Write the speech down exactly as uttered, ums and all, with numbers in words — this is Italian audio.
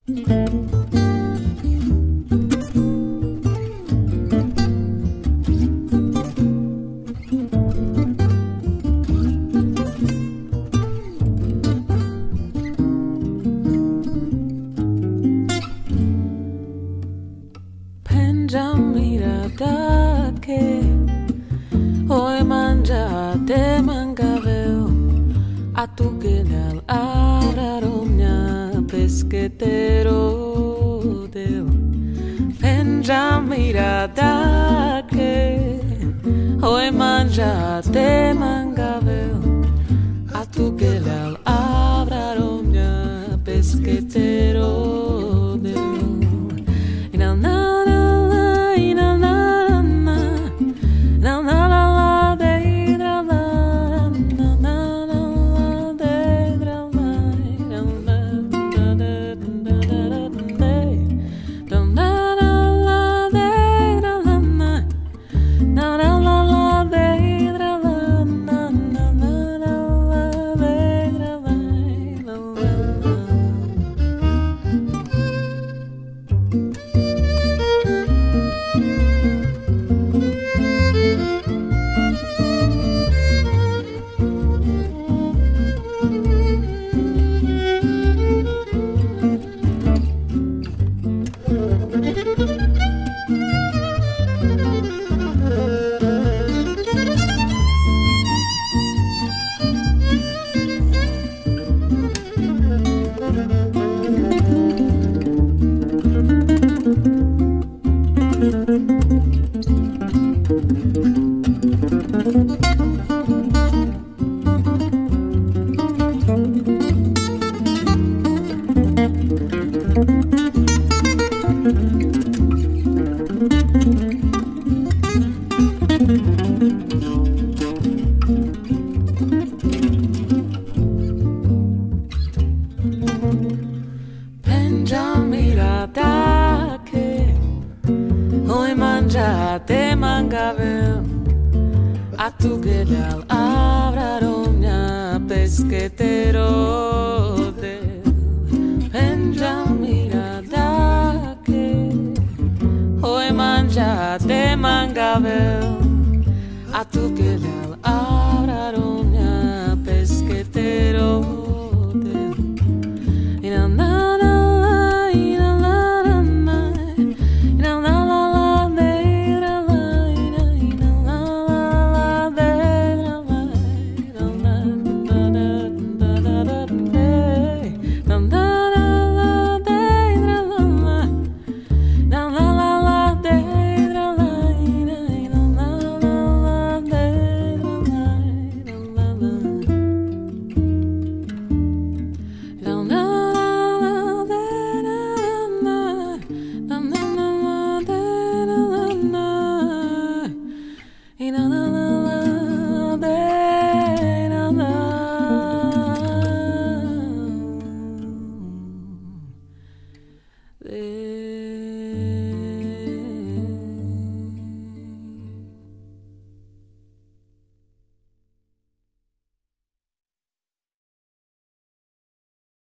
Phenďža, Mira, Dake, hoy mangiate mangaveo, a tu che nel araromnia peschetero deo. Phenďža, Mira, Dake, hoy mangiate mangaveo, a tu che nel araromnia peschetero deo. Phenďža, Mira, Dake, hoy mangiate mangavel, a tu che dal avrarogna peschetero del. Phenďža, Mira, Dake, hoy mangiate mangavel, a tu che dal